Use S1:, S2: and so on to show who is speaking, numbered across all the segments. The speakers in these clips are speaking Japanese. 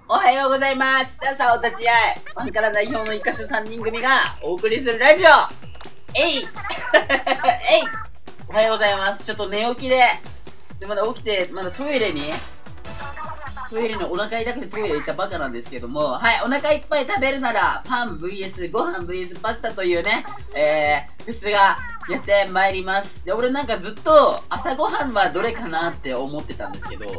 S1: おはようございます。さあお立ち会い。ファンから代表のイカシ3人組がお送りするラジオ。えいえいおはようございます。ちょっと寝起きで、まだ起きて、まだトイレにお腹痛くてトイレ行ったバカなんですけども、はい、お腹いっぱい食べるなら、パン VS ご飯 VS パスタというね、フェスがやってまいります。で、俺なんかずっと朝ごはんはどれかなって思ってたんですけど、はい。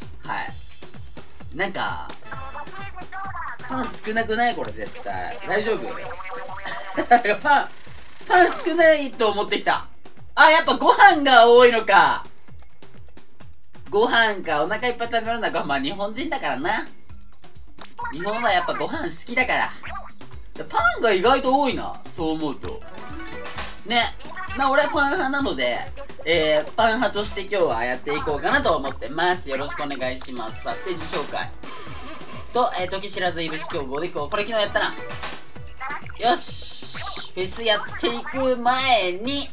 S1: なんか、パン少なくないこれ絶対。大丈夫パン少ないと思ってきた。あ、やっぱご飯が多いのか。ご飯か、お腹いっぱい食べるのはまあ日本人だからな。日本はやっぱご飯好きだから。パンが意外と多いな、そう思うと。ね。まあ俺はパン派なので、パン派として今日はやっていこうかなと思ってます。よろしくお願いします。さあ、ステージ紹介。と、時知らずいぶし凶暴でこう。これ昨日やったな。よし。フェスやっていく前に、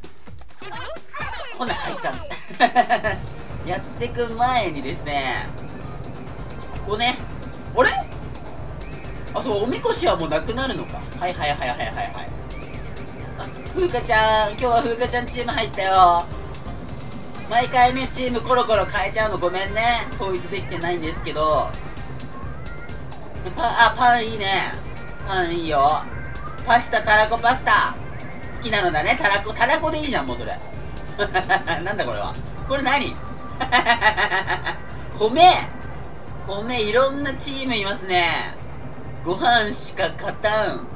S1: ほな、解散。やってく前にですね、ここね、あれあ、そう、おみこしはもうなくなるのか。はい。あ、ふうかちゃん、今日はふうかちゃんチーム入ったよ。毎回ね、チームコロコロ変えちゃうのごめんね。統一できてないんですけど。パンいいね。パンいいよ。パスタ、たらこパスタ。好きなのだね。たらこでいいじゃん、もうそれ。なんだこれは。これ何米いろんなチームいますね。ご飯しか勝たん。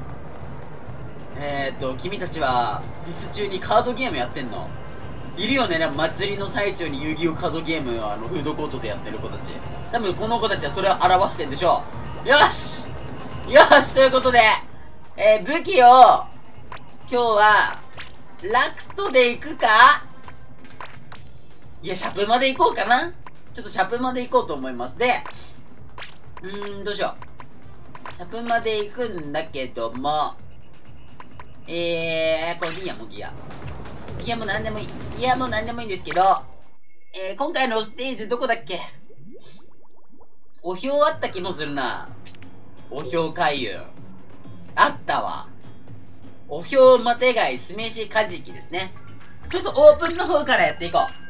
S1: 君たちはフェス中にカードゲームやってんの？いるよね、祭りの最中に遊戯王カードゲームをフードコートでやってる子たち。多分この子たちはそれを表してんでしょう。よしということで、武器を今日はラクトで行くか？いや、シャプまで行こうかな。ちょっとシャプまで行こうと思います。で、どうしよう。シャプまで行くんだけども、これギアも何でもいい。もう何でもいいんですけど、今回のステージどこだっけ？お表あった気もするな。お表回遊。あったわ。お表マテガイ酢飯カジキですね。ちょっとオープンの方からやっていこう。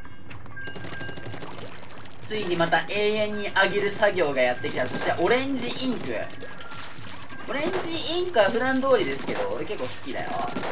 S1: ついにまた永遠に上げる作業がやってきた。そしてオレンジインクは普段通りですけど、俺結構好きだよ。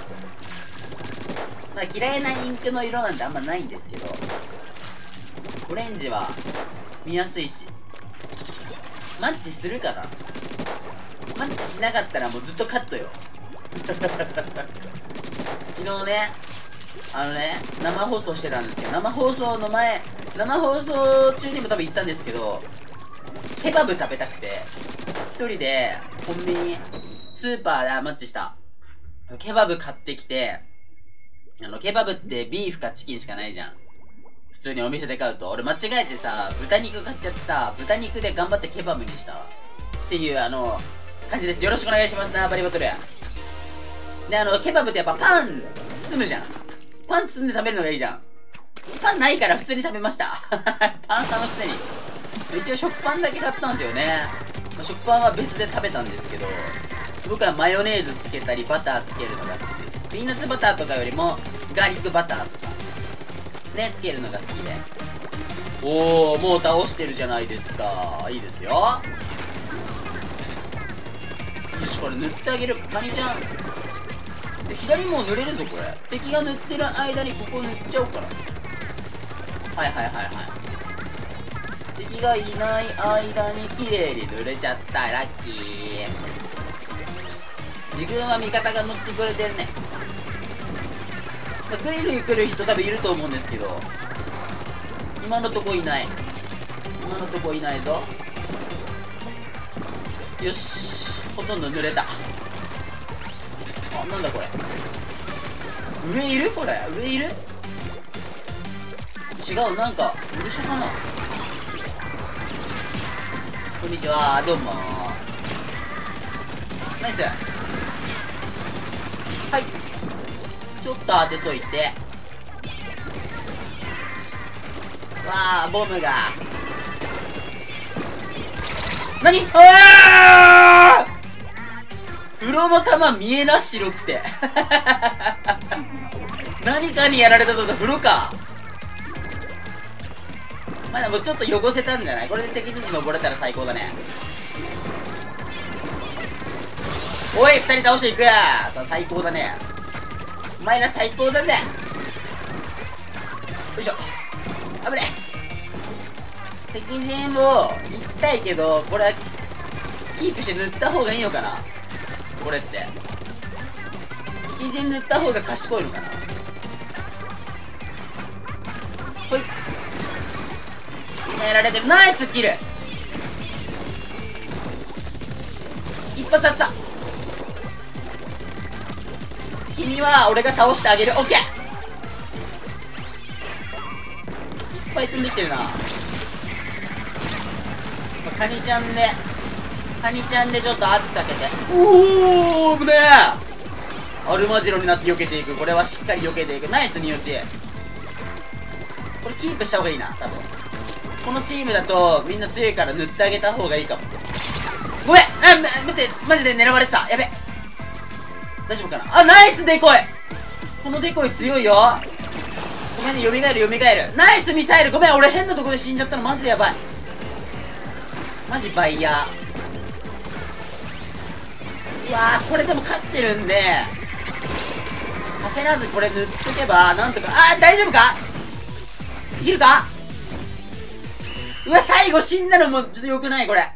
S1: まあ嫌いなインクの色なんてあんまないんですけど、オレンジは見やすいし。マッチするかな？マッチしなかったらもうずっとカットよ。昨日ね、生放送してたんですけど、生放送中にも多分行ったんですけど、ケバブ食べたくて、一人でコンビニ、スーパーでマッチした。ケバブ買ってきて、ケバブってビーフかチキンしかないじゃん。普通にお店で買うと。俺間違えてさ、豚肉買っちゃってさ、豚肉で頑張ってケバブにしたわ。っていう感じです。よろしくお願いしますな、バリバトル。で、ケバブってやっぱパン包むじゃん。パン包んで食べるのがいいじゃん。パンないから普通に食べました。パン派のくせに。一応食パンだけ買ったんですよね。食パンは別で食べたんですけど、僕はマヨネーズつけたりバターつけるのが好きです。ピーナッツバターとかよりもガーリックバターとかね、つけるのが好きで。おー、もう倒してるじゃないですか。いいですよ。よし、これ塗ってあげる。カニちゃんで、左もう塗れるぞこれ。敵が塗ってる間にここ塗っちゃおうから。はい。敵がいない間に綺麗に塗れちゃった。ラッキー。自分は味方が塗ってくれてるね。グイグイ来る人多分いると思うんですけど、今のとこいないぞ。よし、ほとんど塗れた。あ、なんだこれ。上いる？これ上いる？違う、なんか漆かな。こんにちは、どうも。ナイス。はい、ちょっと当てといて。わあ、ボムが何？あー！風呂の玉見えな、白くて。何かにやられたとか風呂か。まあでもちょっと汚せたんじゃない？これで敵陣登れたら最高だね。おい、2人倒していく。さあ、最高だね。お前ら最高だぜ。よいしょ。危ねえ。敵陣も行きたいけど、これはキープして塗った方がいいのかな、これって。敵陣塗った方が賢いのかな。ほい。やられてる。ナイスキル。一発当てた。君は俺が倒してあげる。オッケー。いっぱい飛んできてるな。カニちゃんでちょっと圧かけて。おお、危ねえ。アルマジロになって避けていく。これはしっかり避けていく。ナイスニオチ。これキープした方がいいな、多分。このチームだとみんな強いから塗ってあげた方がいいかも。ごめん、待って、マジで狙われてた。やべ、大丈夫かな。あ、ナイスデコイ。このデコイ強いよ。ごめんね、蘇る。ナイスミサイル。ごめん、俺変なとこで死んじゃったのマジでやばい。マジバイヤー。うわー、これでも勝ってるんで焦らずこれ塗っとけばなんとか。あー、大丈夫か、いけるか。うわ、最後死んだのもちょっと良くない。これ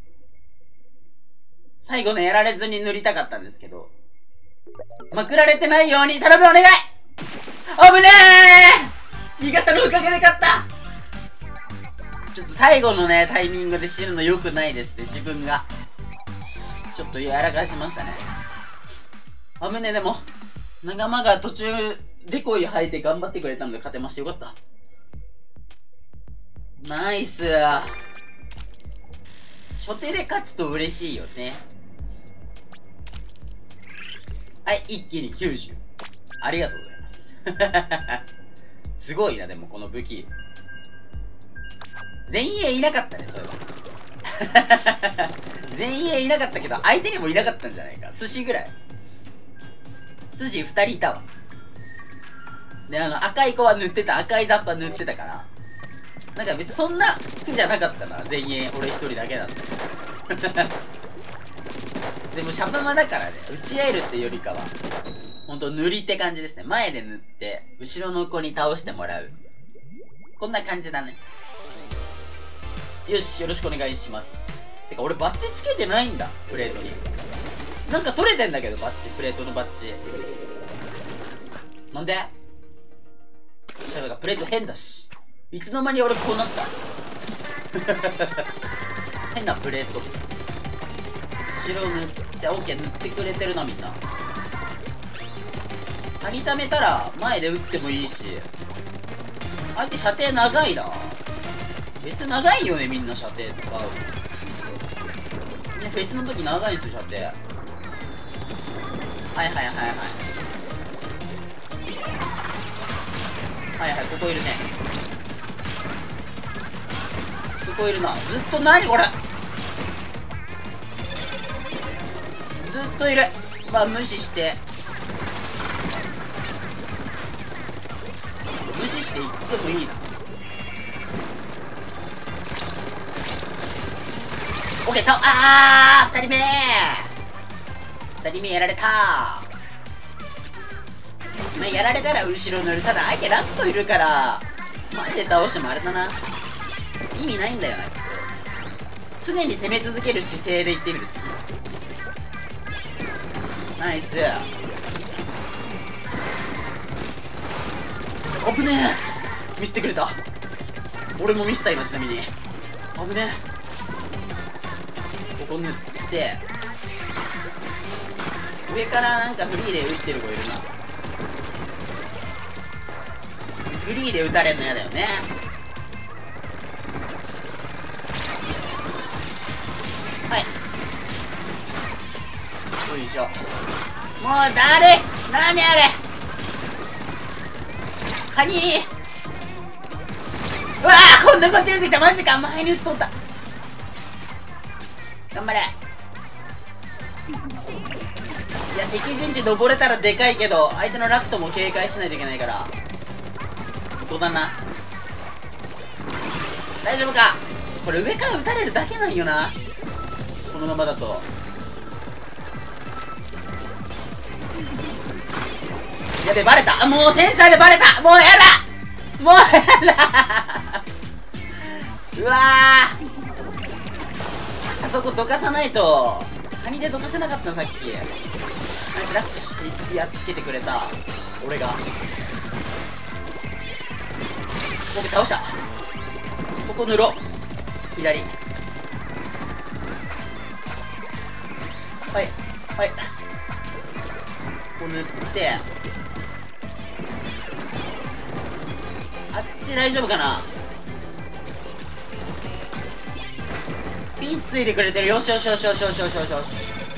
S1: 最後ね、やられずに塗りたかったんですけど、まくられてないように頼む、お願い。危ねえ。味方のおかげで勝った。ちょっと最後のねタイミングで死ぬの良くないですね。自分がちょっとやらかしましたね。危ねえ。でも仲間が途中デコイ吐いて頑張ってくれたので勝てましてよかった。ナイス。初手で勝つと嬉しいよね。はい、一気に90。ありがとうございます。すごいな、でもこの武器。前衛いなかったね、そういえば。前衛いなかったけど、相手にもいなかったんじゃないか。寿司ぐらい。寿司2人いたわ。で、赤い子は塗ってた。赤いザッパ塗ってたから。なんか別にそんな苦じゃなかったな。前衛俺一人だけだった。でもシャバマだからね、打ち合えるってよりかはほんと塗りって感じですね。前で塗って後ろの子に倒してもらう、こんな感じだね。よし、よろしくお願いします。てか俺バッジつけてないんだ、プレートに。なんか取れてんだけど、バッジ、プレートのバッジなんで。そしたらプレート変だし、いつの間に俺こうなった変なプレート。白塗って、オッケー、塗ってくれてるな、みんな。張りためたら前で打ってもいいし、相手射程長いな。フェス長いよね、みんな射程使う。みんなフェスの時長いんですよ、射程。はいはいはいはいはいはい、ここいるね。ここいるな。ずっと、何これ、ずっといる。まあ無視していってもいいな。オッケー、あー、2人目やられた。まあ、やられたら後ろ塗る。ただ相手ラットいるから前で倒してもあれだな、意味ないんだよな。常に攻め続ける姿勢でいってみる。次ナイス。危ねえ、ミスってくれた。俺もミスった今、ちなみに。危ねえ。ここ塗って上からなんかフリーで打ってる子いるな。フリーで打たれるの嫌だよね。はい、よいしょ。もうだるい。何あれ、カニー。うわー、今度こっちに出てきた。マジか、前に打つとった。 頑張れ。いや、敵陣地登れたらでかいけど、相手のラクトも警戒しないといけないから、そこだな。大丈夫か。これ上から撃たれるだけなんよな、このままだと。やべ、バレた。もうセンサーでバレた。もうやだ、もうやだうわー、あそこどかさないと。カニでどかせなかったのさっき。ナイス、ラックしやっつけてくれた俺が。僕倒した。ここ塗ろう。左。はいはい、ここ塗って、あっち大丈夫かな。ピンチついてくれてる。よしよしよしよしよしよしよしよし。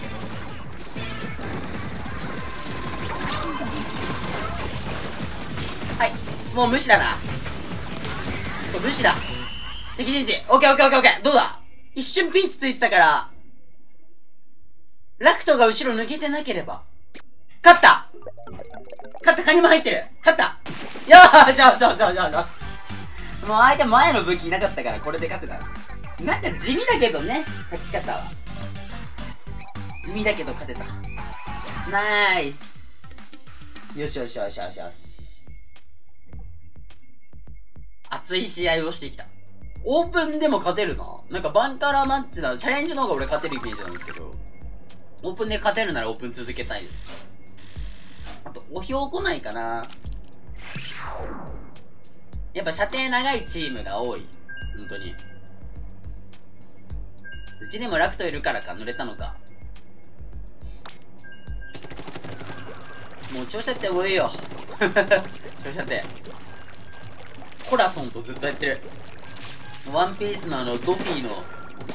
S1: はい、もう無視だな。無視だ。敵陣地。オッケーオッケーオッケーオッケー。どうだ。一瞬ピンチついてたから、ラクトが後ろ抜けてなければ。勝った、勝った。カニも入ってる。勝った。よーしよしよしよしよし。もう相手前の武器いなかったからこれで勝てた。なんか地味だけどね、勝ち方は。地味だけど勝てた。ナイス。よしよしよしよしよし。熱い試合をしてきた。オープンでも勝てるな。なんかバンカラーマッチだ。チャレンジの方が俺勝てるイメージなんですけど、オープンで勝てるならオープン続けたいです。あと、お票来ないかな。やっぱ射程長いチームが多い。本当に。うちでもラクトいるからか乗れたのか。もう長射程多いよ。長射程。コラソンとずっとやってる。ワンピースのドフィーの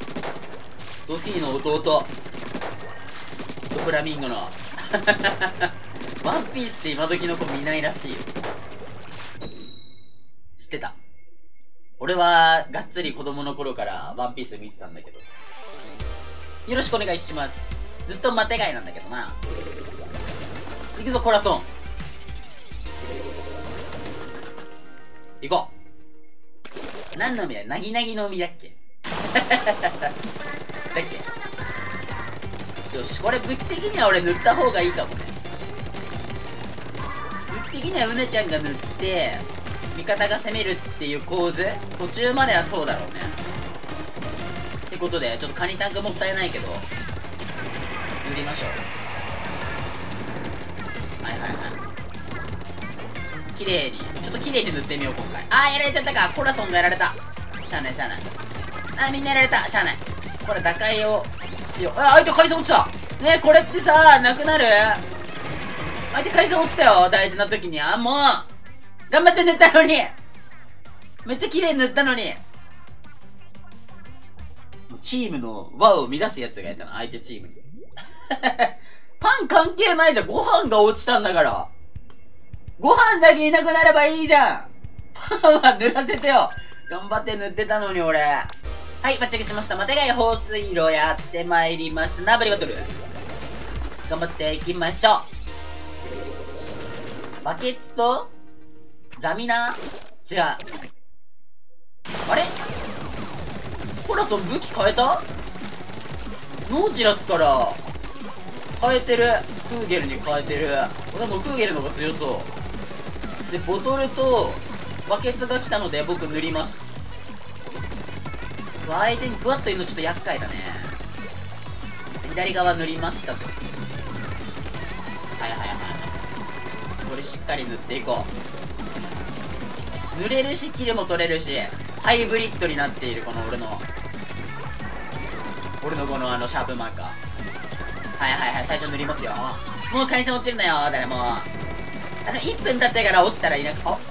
S1: 弟。ドフラミンゴの。ワンピースって今時の子見ないらしいよ。知ってた。俺はがっつり子供の頃からワンピース見てたんだけど。よろしくお願いします。ずっとマテガイなんだけどな。行くぞコラソン。行こう。何の海だよ。なぎなぎの海だっけだっけ。よし、これ武器的には俺塗った方がいいかもね。武器的にはうねちゃんが塗って味方が攻めるっていう構図、途中まではそうだろうね。ってことでちょっとカニタンクもったいないけど塗りましょう。はいはいはい、綺麗に、ちょっと綺麗に塗ってみよう今回。あー、やられちゃったか。コラソンがやられた。しゃあないしゃあない。あー、みんなやられた。しゃあない。これ打開をしよう。あ、相手回線落ちたね。これってさ、なくなる。相手回線落ちたよ、大事な時に。あ、もう頑張って塗ったのに。めっちゃ綺麗に塗ったのに。チームの輪を乱すやつがいたな、相手チームに。パン関係ないじゃん。ご飯が落ちたんだから。ご飯だけいなくなればいいじゃん。パンは塗らせてよ。頑張って塗ってたのに俺。はい、バッチリしました。マテガイ放水路やってまいりました。ナブリバトル頑張っていきましょう。バケツとザミナ違う。あれコラソン武器変えた。ノーチラスから変えてる。クーゲルに変えてる。でもクーゲルの方が強そうで、ボトルとバケツが来たので僕塗ります。相手にクワッといるのちょっと厄介だね。左側塗りましたと。はいはいはい、これしっかり塗っていこう。塗れるしキルも取れるし、ハイブリッドになっているこの俺のこのシャープマーカー。はいはいはい、最初塗りますよ。もう回線落ちるなよ誰も。1分経ってから落ちたらいなく、あ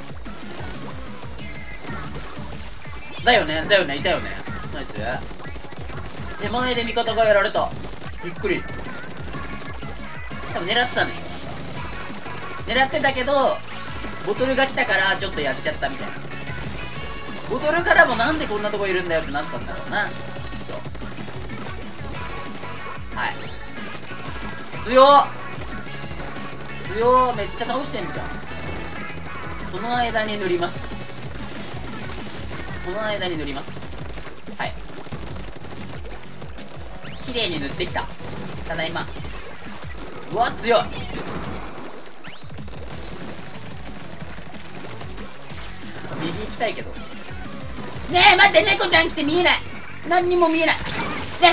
S1: だよねだよね、いたよね。ナイス。手前で味方がやられた。びっくり。多分狙ってたんでしょ。狙ってたけどボトルが来たからちょっとやっちゃったみたいな。ボトルからもなんでこんなとこいるんだよってなってたんだろうな。 はい。強っ強っ、めっちゃ倒してんじゃん。その間に塗ります。その間に塗ります。はい。綺麗に塗ってきた。ただいま。うわ強い。右行きたいけど。ねえ待って、猫ちゃん来て見えない。何にも見えない。ね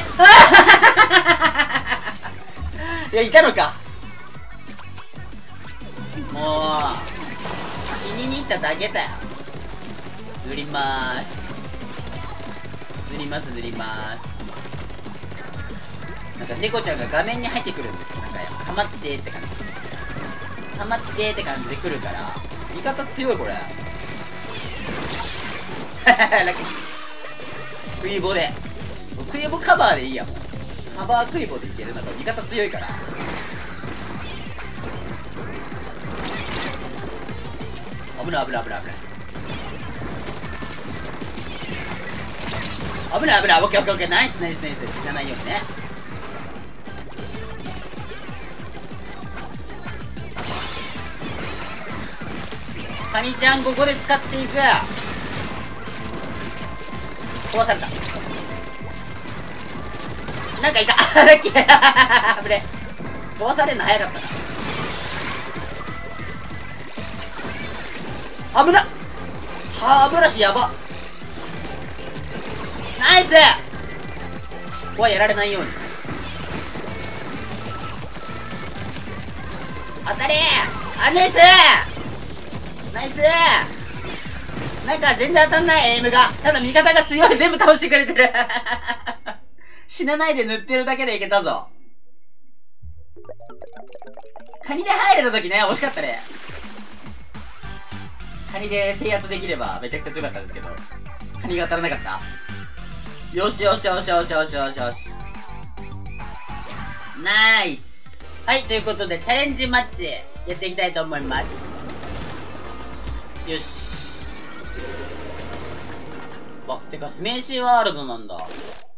S1: いや、いたのか。もう死にに行っただけだよ。塗りまーす。塗ります塗りまーす。なんか猫ちゃんが画面に入ってくるんですよ。なんかかまってーって感じ、かまってーって感じで来るから、味方強いこれラッキー。クイボで、クイボカバーでいいや。もうカバークイボでいける。なんか味方強いから。危ない危ない危ない危ない危ない危ない。オッケーオッケーオッケー。ナイスナイスナイス。死なないようにね。カニちゃんここで使っていく。壊された。なんかいたラッキー危ね。壊されるの早かったな。危なっ。歯ブラシやば。ナイス。ここはやられないように。当たれー。あ、ナイスナイス。なんか全然当たんない。エイムが。ただ味方が強い。全部倒してくれてる死なないで塗ってるだけでいけたぞ。カニで入れた時ね、惜しかったね。カニで制圧できればめちゃくちゃ強かったんですけど、カニが当たらなかった。よしよしよしよしよしよしよし。ナイス。はい、ということでチャレンジマッチやっていきたいと思います。よし。わ、てかスメーシーワールドなんだ。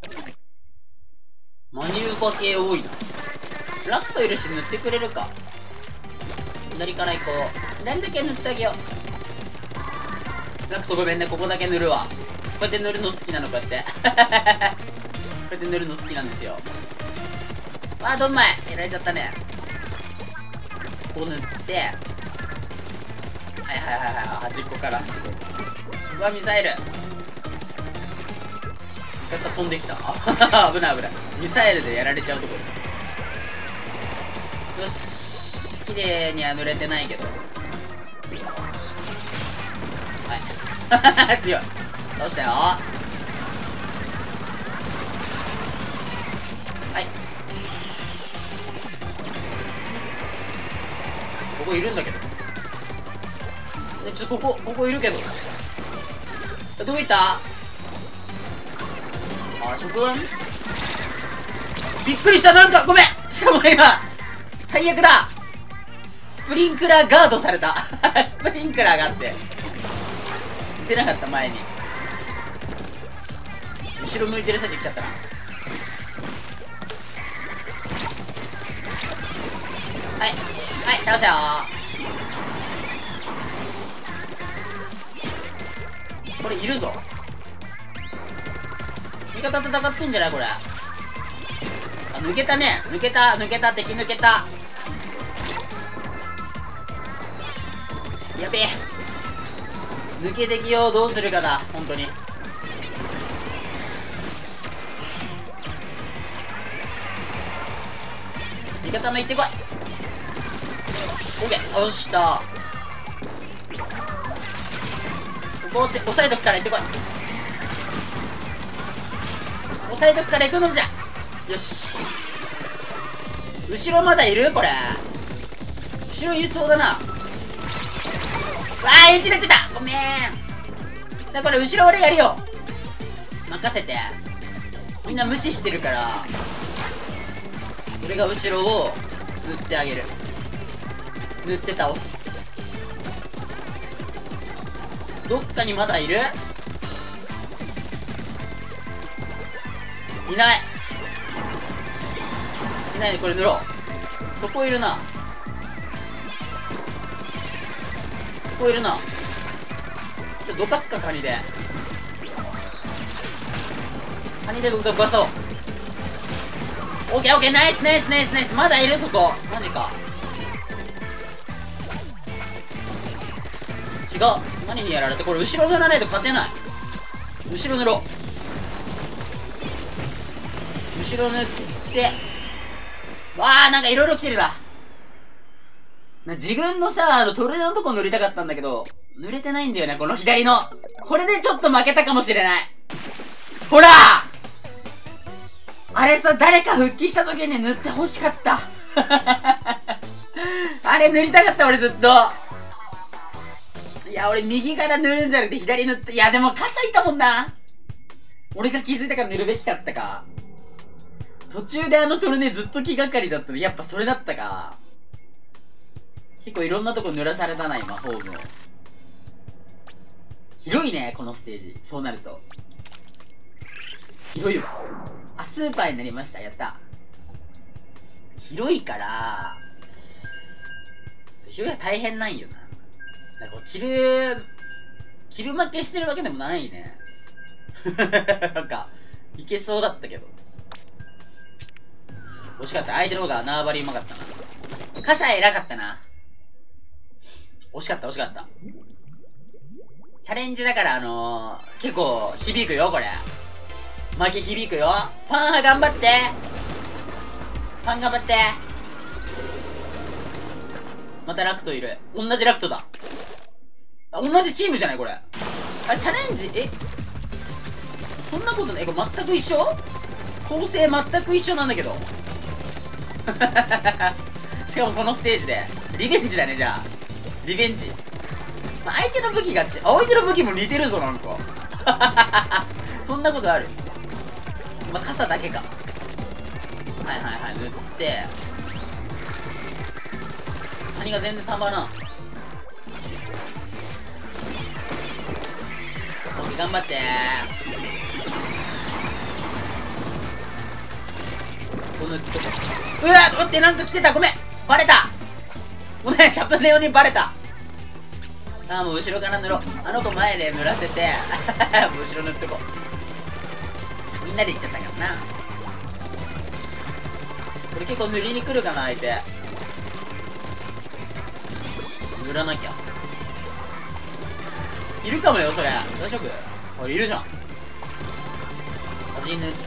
S1: マニューバ系多いな。ラクトいるし塗ってくれるか。左から行こう。左だけ塗ってあげよう。ラクトごめんね、ここだけ塗るわ。こうやって塗るの好きなの、こうやってこうやって塗るの好きなんですよ。あー、どんまいやられちゃったね。こう塗って、はいはいはいはい、端っこから。うわ、ミサイル絶対飛んできた危ない危ない。ミサイルでやられちゃうところ。よし、綺麗には塗れてないけど、はい強い。倒したよ。はい、ここいるんだけど。ちょっとここいるけど、どこ行った。あ、諸君びっくりした。なんかごめん。しかも今最悪だ。スプリンクラーガードされたスプリンクラーがあって出なかった。前に後ろ向いてる最中来ちゃったな。はいはい、倒したよ。これいるぞ。味方戦ってんじゃない。これあ、抜けたね。抜けた抜けた。敵抜けた。やべえ、抜け敵をどうするかだ本当に。味方も行ってこい。オッケー、倒した。ここって押さえとくから行ってこい。押さえとくから行くのじゃ。よし。後ろまだいる。これ後ろいそうだな。わー、うちでちだ。ごめん。だからこれ後ろ俺やるよ。任せて。みんな無視してるから俺が後ろを塗ってあげる。塗って倒す。どっかにまだいる。いない。 いないね、これ塗ろう。そこいるな。そこいるな。ちょっとどかすか、カニで。カニでどかそう。オッケーオッケー、ナイスナイスナイスナイス。まだいる、そこ。マジか。違う。何にやられて、これ後ろ塗らないと勝てない。後ろ塗ろう。後ろ塗って。わあ、なんかいろいろ来てるな。自分のさ、トルネのとこ塗りたかったんだけど、塗れてないんだよね、この左の。これでちょっと負けたかもしれない。ほらあれさ、誰か復帰した時に塗って欲しかった。あれ塗りたかった、俺ずっと。いや、俺右から塗るんじゃなくて左塗って。いや、でも傘いたもんな。俺が気づいたから塗るべきかったか。途中であのトルネずっと気がかりだったの。やっぱそれだったか。結構いろんなとこ濡らされたな、今、ホームを。広いね、このステージ。そうなると。広いわ。あ、スーパーになりました。やった。広いから、広いは大変なんよな。なんかキル負けしてるわけでもないね。なんか、いけそうだったけど。惜しかった。相手の方が縄張りうまかったな。傘偉かったな。惜しかった、惜しかった。チャレンジだから、結構響くよ、これ。負け響くよ。ファン派頑張って。ファン頑張って。またラクトいる。同じラクトだ。あ、同じチームじゃないこれ。あれ、チャレンジ、そんなことない。これ全く一緒？構成全く一緒なんだけど。しかもこのステージで。リベンジだね、じゃあ。リベンジ。まあ、相手の武器が相手の武器も似てるぞ、なんか。そんなことある？まあ、傘だけか。はいはいはい、塗って。カニが全然たまらん。頑張ってこのとこ。うわー、待って、なんか来てた。ごめん、バレた。ごめん、シャプネオにバレた。あー、もう後ろから塗ろう。あの子前で塗らせてもう後ろ塗っとこう。みんなで行っちゃったからな。これ結構塗りに来るかな、相手。塗らなきゃ。いるかもよ、それ。大丈夫？あ、いるじゃん。端塗って、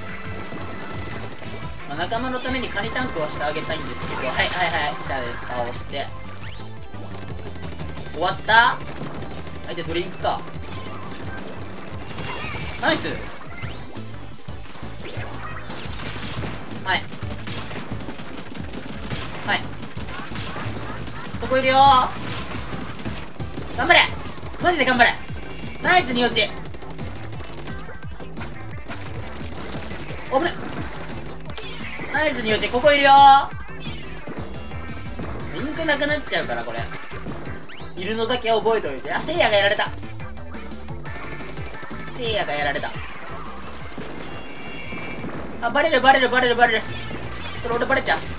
S1: まあ、仲間のためにカニタンクはしてあげたいんですけど、はいはいはい、じゃあ倒して。終わった？相手ドリンクか。ナイス。はいはい、そこいるよー。頑張れ、マジで頑張れ。ナイス、ニオチ。おぶね。ナイス、ニオチ。ここいるよー。リンクなくなっちゃうから、これいるのだけ覚えておいて。あ、せいやがやられた。せいやがやられた。あ、バレるバレるバレるバレる。それ俺バレちゃう。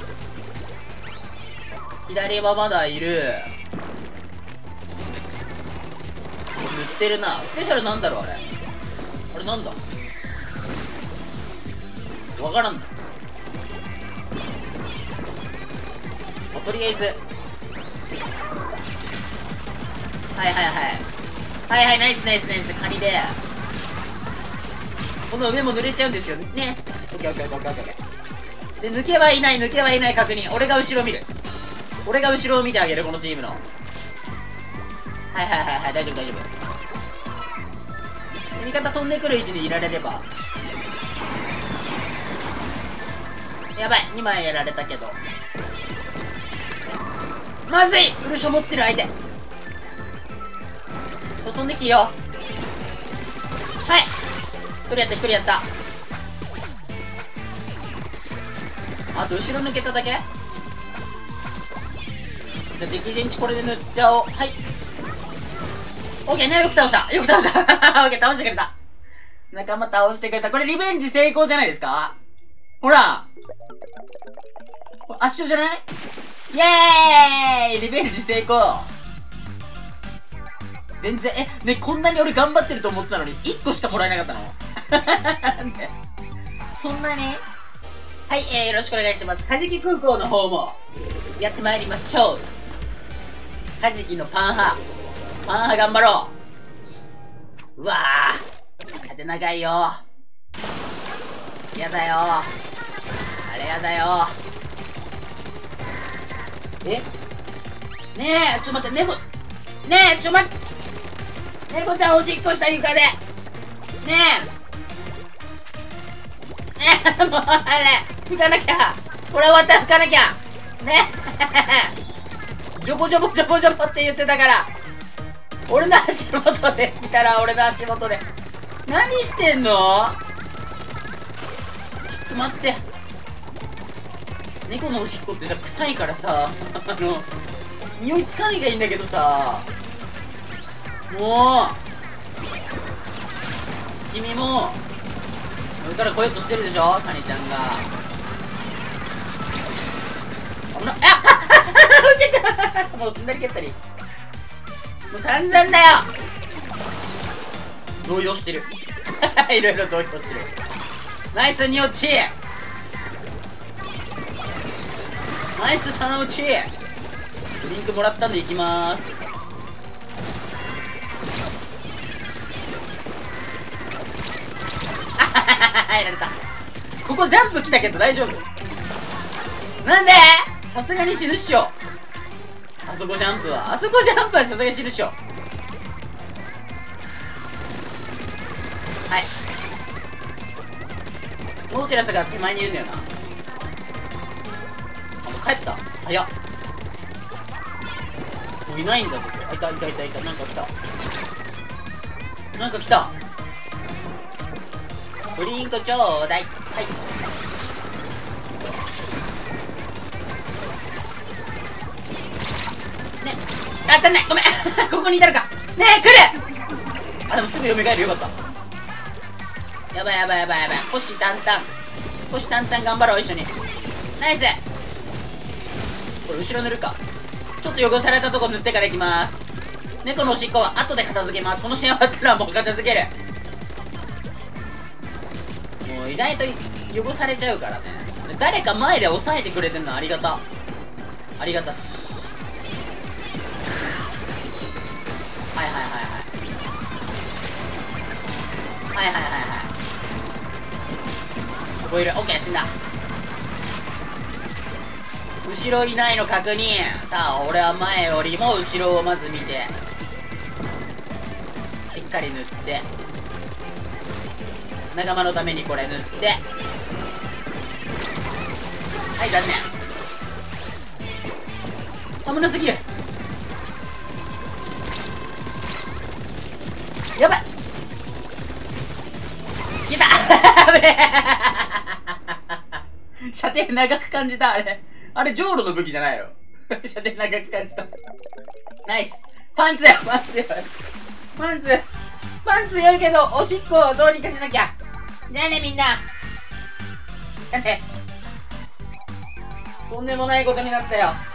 S1: 左はまだいる。塗ってるな。スペシャルなんだろう、あれ。あれなんだ、わからんな。とりあえず、はいはいはいはいはい、ナイスナイスナイス。カニでこの上も濡れちゃうんですよね。オッケーオッケーオッケーオッケーオッケー。で、抜けはいない、抜けはいない。確認。俺が後ろ見る。俺が後ろを見てあげる、このチームの。はいはいはいはい、大丈夫大丈夫。味方飛んでくる位置にいられれば。やばい、2枚やられたけど。まずい、ウルショ持ってる相手。飛んできよ。はい、1人やった1人やった。あと後ろ抜けただけ。じゃあ敵陣地これで塗っちゃおう。はい、オッケーね。よく倒した、よく倒した。オッケー、倒してくれた。仲間倒してくれた。これリベンジ成功じゃないですか。ほらこれ圧勝じゃない？イエーイ！リベンジ成功。全然、ね、こんなに俺頑張ってると思ってたのに、1個しかもらえなかったの？なんでそんなに？はい、よろしくお願いします。カジキ空港の方も、やってまいりましょう。カジキのパン派頑張ろう。うわぁ、縦長いよ。やだよ。あれやだよ。ねえ、ちょっと待って、猫、ねえ、ちょっと待って、猫ちゃんおしっこした床で。ねえ、もうあれ、拭かなきゃ。これ終わったら拭かなきゃ。ねえ、ジョボジョボジョボジョボって言ってたから。俺の足元で見たら、俺の足元で。何してんの？ちょっと待って。猫のおしっこってさ、臭いからさ、匂いつかないがいいんだけどさ、もう君も上から来ようとしてるでしょ、カニちゃんが。危なっ、落ちたもう踏んだり蹴ったり、もう散々だよ。動揺してるいろいろ動揺してる。ナイス2落ち、ナイス3落ち。ドリンクもらったんで行きまーす。入られた。ここジャンプ来たけど大丈夫？なんで？さすがに死ぬっしょ。あそこジャンプはさすがに死ぬっしょ。はい、ノーテラスが手前にいるんだよな。あ、もう帰った。早っ。もういないんだぞ。あ、いた。なんか来た。ドリンクちょうだい。はい。ね、当たんない。ごめんここにいたのか。ねえ、来る。あ、でもすぐ蘇る。よかった。やばい。虎視眈々頑張ろう、一緒に。ナイス。これ後ろ塗るか。ちょっと汚されたとこ塗ってから行きます。猫のおしっこは後で片付けます。このシーン終わったらもう片付ける。もう意外と汚されちゃうからね。誰か前で押さえてくれてるのありがたし。はいここいる。オッケー、死んだ。後ろいないの確認。さあ、俺は前よりも後ろをまず見て、しっかり塗って、仲間のためにこれ塗って、はい、残念。危なすぎる。やばい、いた危ねえ射程長く感じた。あれジョーロの武器じゃないの射程長く感じた。ナイス。パンツ良いけどおしっこをどうにかしなきゃ。じゃあねみんな。とんでもないことになったよ。